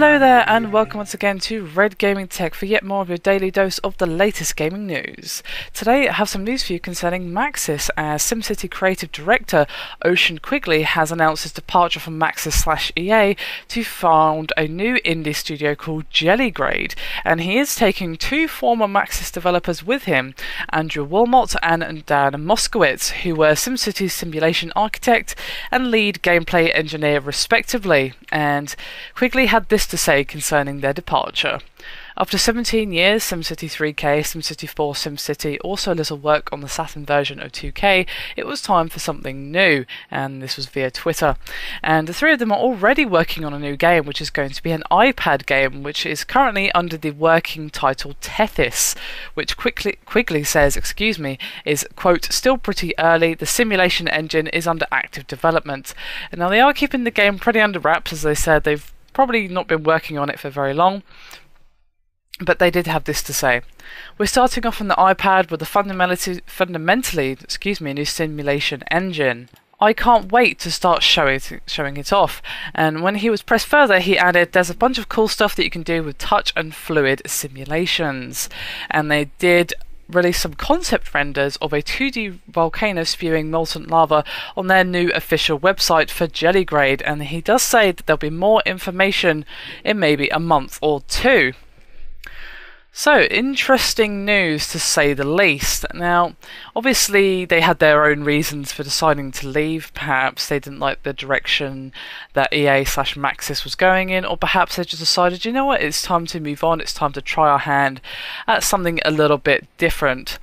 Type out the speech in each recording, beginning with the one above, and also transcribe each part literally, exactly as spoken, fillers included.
Hello there and welcome once again to Red Gaming Tech for yet more of your daily dose of the latest gaming news. Today I have some news for you concerning Maxis, as SimCity creative director Ocean Quigley has announced his departure from Maxis slash E A to found a new indie studio called Jellygrade, and he is taking two former Maxis developers with him, Andrew Wilmot and Dan Moskowitz, who were SimCity's simulation architect and lead gameplay engineer respectively, and Quigley had this to say concerning their departure. After seventeen years, SimCity three K, SimCity four, SimCity, also a little work on the Saturn version of two K, it was time for something new, and this was via Twitter. And the three of them are already working on a new game, which is going to be an iPad game, which is currently under the working title Tethys, which Quigley, Quigley says, excuse me, is, quote, still pretty early, the simulation engine is under active development. And now they are keeping the game pretty under wraps, as they said. They've probably not been working on it for very long, but they did have this to say. We're starting off on the iPad with a fundamentally, fundamentally excuse me, new simulation engine. I can't wait to start show it, showing it off. And when he was pressed further, he added, there's a bunch of cool stuff that you can do with touch and fluid simulations. And they did release some concept renders of a two D volcano spewing molten lava on their new official website for Jellygrade, and he does say that there'll be more information in maybe a month or two. So, interesting news to say the least. Now, obviously they had their own reasons for deciding to leave. Perhaps they didn't like the direction that E A slash Maxis was going in, or perhaps they just decided, you know what, it's time to move on, it's time to try our hand at something a little bit different.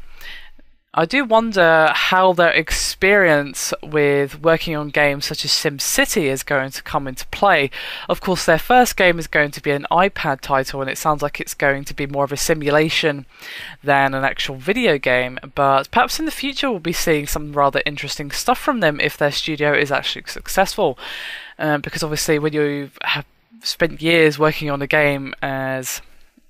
I do wonder how their experience with working on games such as SimCity is going to come into play. Of course, their first game is going to be an iPad title, and it sounds like it's going to be more of a simulation than an actual video game, but perhaps in the future we'll be seeing some rather interesting stuff from them if their studio is actually successful. Um, because obviously when you have spent years working on a game as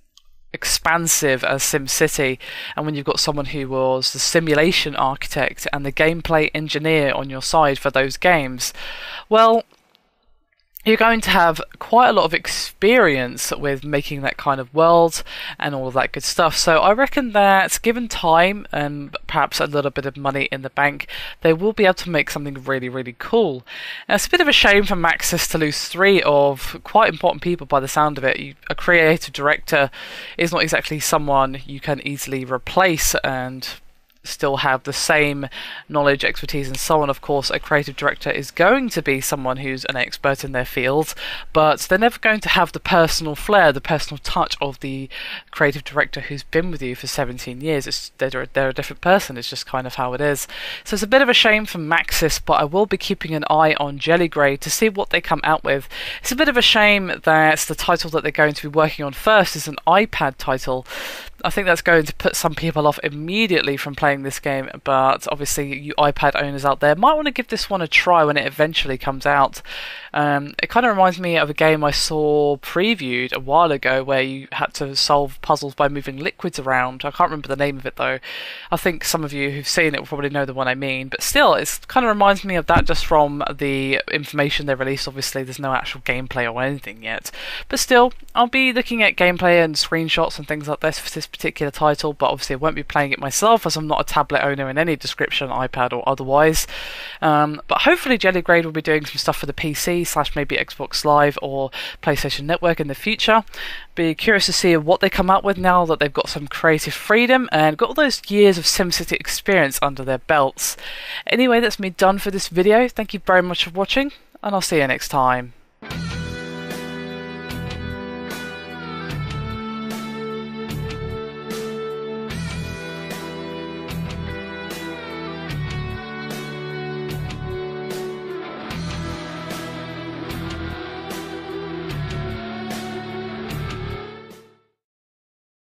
expansive as SimCity, and when you've got someone who was the simulation architect and the gameplay engineer on your side for those games, well, you're going to have quite a lot of experience with making that kind of world and all of that good stuff. So I reckon that given time and perhaps a little bit of money in the bank, they will be able to make something really, really cool. And it's a bit of a shame for Maxis to lose three of quite important people by the sound of it. You, a creative director is not exactly someone you can easily replace and still have the same knowledge, expertise and so on. Of course, a creative director is going to be someone who's an expert in their field, but they're never going to have the personal flair, the personal touch of the creative director who's been with you for seventeen years. It's, they're, they're a different person, it's just kind of how it is. So it's a bit of a shame for Maxis, but I will be keeping an eye on Jellygrade to see what they come out with. It's a bit of a shame that the title that they're going to be working on first is an iPad title. I think that's going to put some people off immediately from playing this game, but obviously you iPad owners out there might want to give this one a try when it eventually comes out. Um, it kind of reminds me of a game I saw previewed a while ago where you had to solve puzzles by moving liquids around. I can't remember the name of it though. I think some of you who've seen it will probably know the one I mean, but still, it kind of reminds me of that just from the information they released. Obviously there's no actual gameplay or anything yet, but still, I'll be looking at gameplay and screenshots and things like this for this particular title, but obviously I won't be playing it myself as I'm not a tablet owner in any description, iPad or otherwise. Um, but hopefully Jellygrade will be doing some stuff for the P C slash maybe Xbox Live or PlayStation Network in the future. Be curious to see what they come up with now that they've got some creative freedom and got all those years of SimCity experience under their belts. Anyway, that's me done for this video. Thank you very much for watching, and I'll see you next time.